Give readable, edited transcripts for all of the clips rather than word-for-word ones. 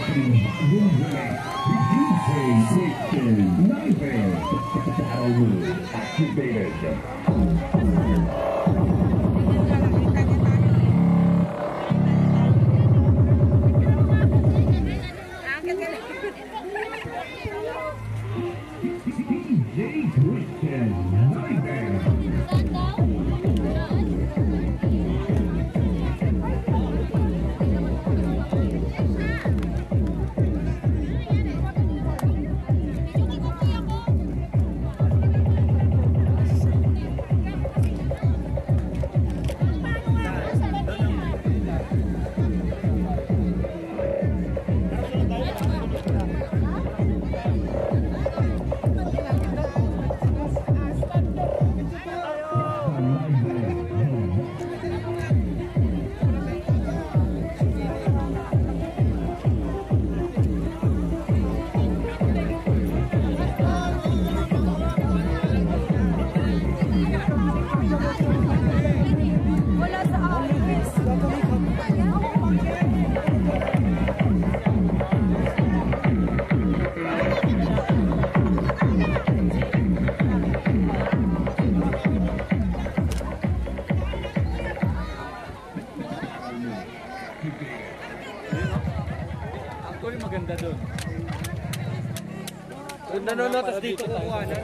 Nanonotas dito kukuha na.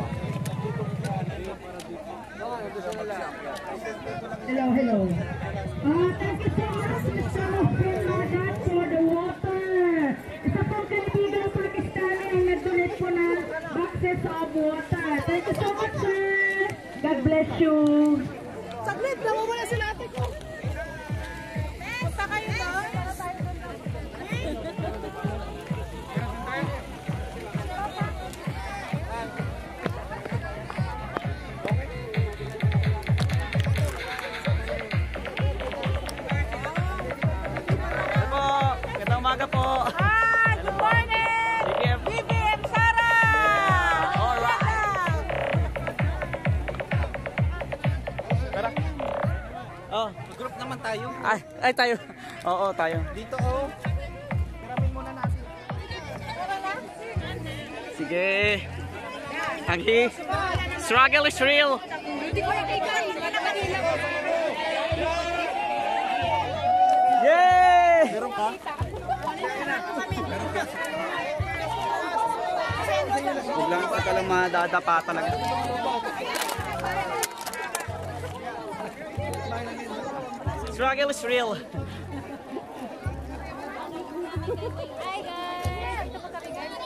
Hello, hello. Thank you so much, Mr. Lanyard, for the water. Isa pong kaibigan Pakistani ang nag-donate po ng boxes of water. Thank you so much, sir. God bless you. Saglit, namumula sila ate ko. Punta kayo doon. Umaga po. Hi, good morning. BBM Sarah. Alright. Tara. Oh, group naman tayo. Ay tayo. Oo, tayo. Dito oh. Tiramin muna natin. Sige. Hanghi. Struggle is real. Yay! Meron ka? Biglang ka lang madadapa talaga. Struggle is real. Hi guys! Ito po kami guys.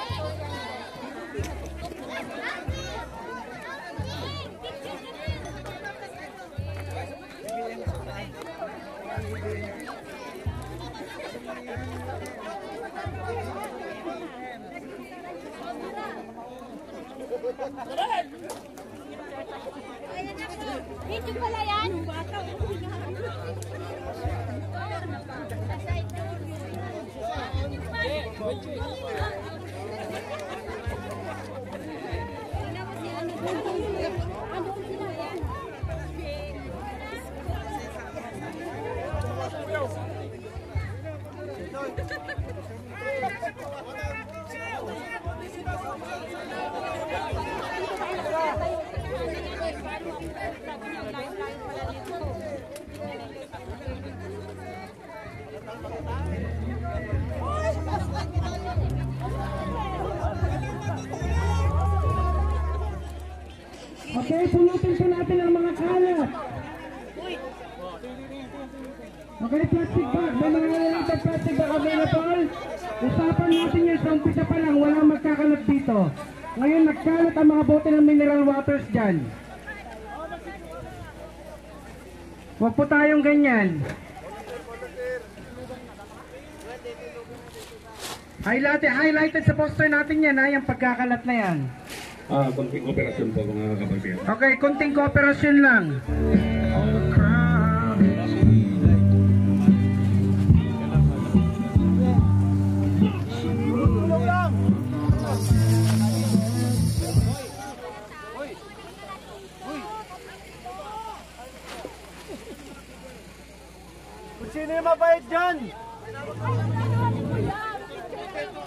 Video pala yan. Okay, pulutin po natin ang mga kalat. Okay, plastic bag. May mga nalalitang plastic bag available. Usapan natin yan sa umpisa pa lang. Walang magkakalat dito. Ngayon, nagkalat ang mga bote ng mineral waters dyan. Huwag po tayong ganyan. Highlighted sa poster natin yan, ha? Yung pagkakalat na yan. Konting operasyon po mga kapatid. Okay, konting kooperasyon lang. Sino yung mabait dyan?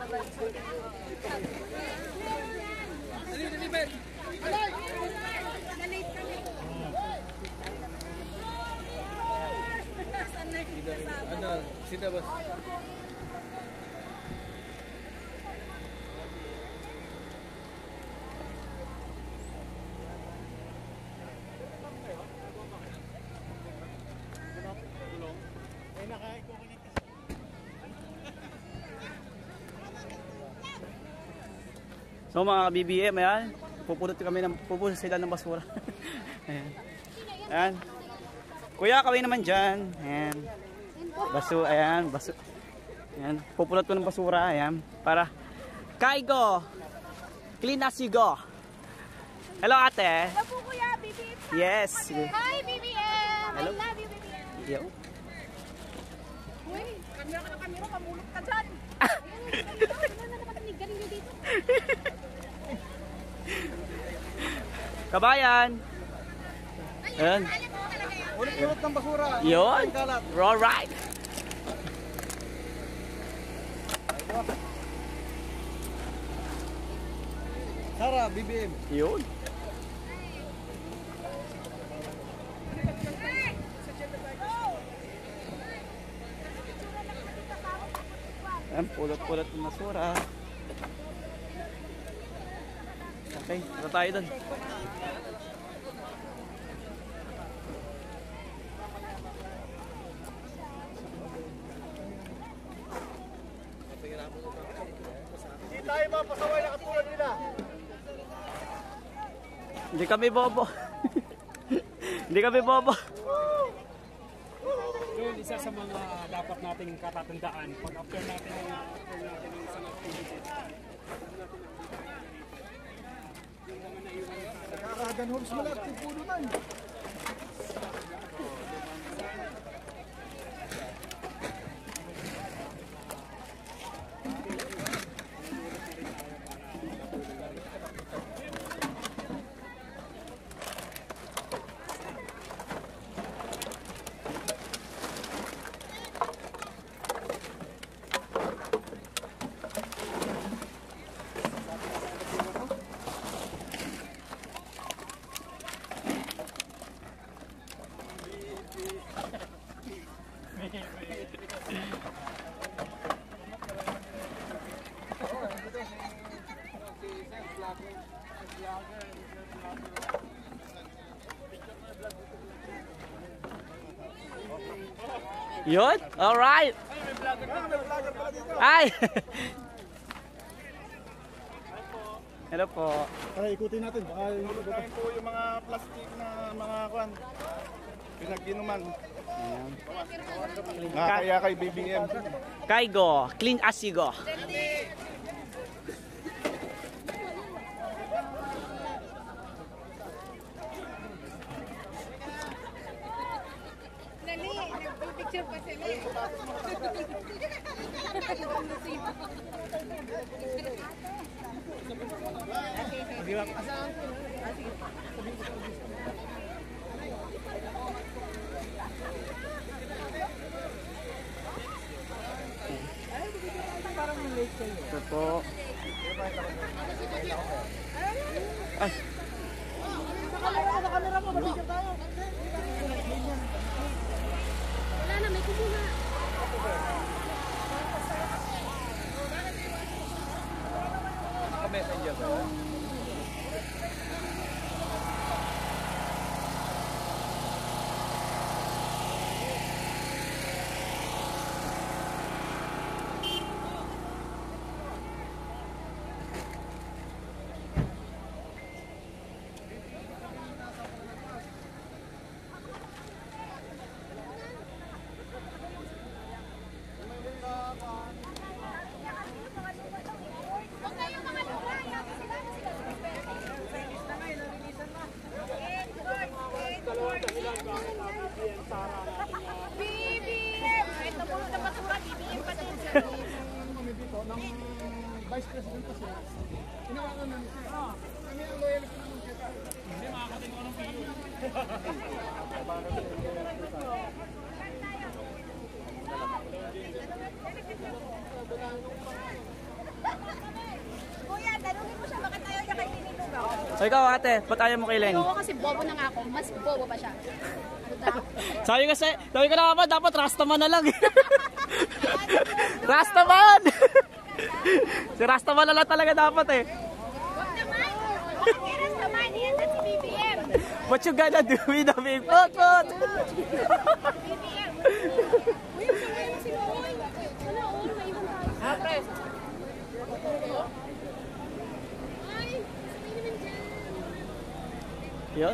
Ano, sino ba? So mga BBM, ayan, pupulot sila ng basura. Ayan. Ayan. Kuya, kawin naman dyan. Ayan. Ayan, baso. Ayan, pupulot ko ng basura, ayan, para kaigo. Clean as you go. Hello ate. Hello po kuya, BBM. Yes. Hi BBM. Hello. I love you BBM. Yo. Uy, kamera ka ng kamera, mamulot ka dyan. Ano na napatinig galing nyo dito? Kabayan. Ayan. Ulit-ulit ng basura. Yun. Alright. Sara, BBM. Yun. Ayan, pulot-pulot ng basura. Okay, tara tayo dun. Hindi tayo mapasaway na katulad nila. Hindi kami bobo. Hindi kami bobo. Yun, isa sa mga dapat nating katatandaan pag after natin ng isang activity. Nakakaganhong sa mga tipulo man. Yun? Alright. Ay! Hello po. Tara, ikutin natin. Baka ikutin po yung mga plastic na mga kwan. Pinag-inuman. Kaya kay BBM. Kaigo, clean as you go. Nali, nagpipicture pa sila. Ito po. Ay. Wala na, may kumuna. Messenger ba? Huwag kayong mga lumayan. Sila na sila. BBM! Kahit napuno ng basura, BBM pa din. Kami dito ng Vice President pa siya. Inawakan namin siya. Kami ang loyalist naman siya. Hindi makakating ko ng PO. O ikaw ate, ba't ayaw mo kay Len? Oo, kasi bobo na nga ako. Mas bobo pa siya. Sabi ko na nga dapat Rastaman na lang. Rastaman! Si Rastaman na lang talaga dapat eh. Wag naman! Bakit kay Rastaman? Yan na si BBM. What you gonna do with the big pot? BBM. Uy, sumay na si Boy. Wala, may ibang tayo. Ah, press. Ay, sumay naman dyan. Yun.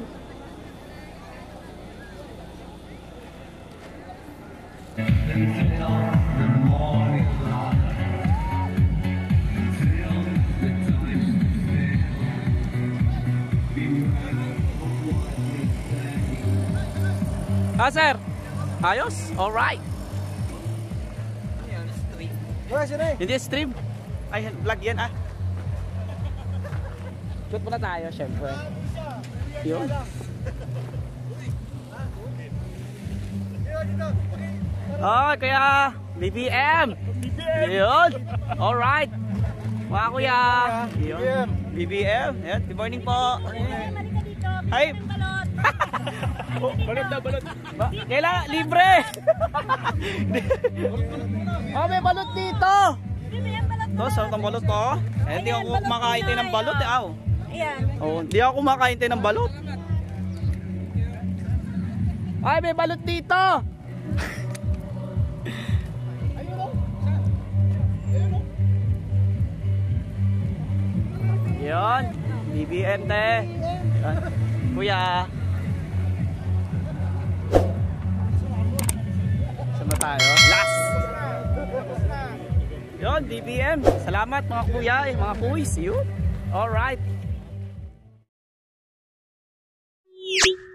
Ah, sir. Ayos? Alright. Hindi stream. Ay, vlog yan ah. Shoot muna tayo, syempre. Yun. Oh, kaya BBM. Yun. Alright. Mga kuya. Yun. BBM. Yun. Good morning po. Hi. Balot na, balot. Kailangan libre. Oh, may balot dito. To, saan ang balot to? Eh, hindi ako kumakain tayo ng balot eh. Aw. Ayan. Oh, hindi ako kumakain tayo ng balot. Ay, may balot dito. Yun. BBM te. Yan. Kuya. Sama tayo. Last. Yun, BBM. Salamat mga kuya, mga kuys. Yun. Alright.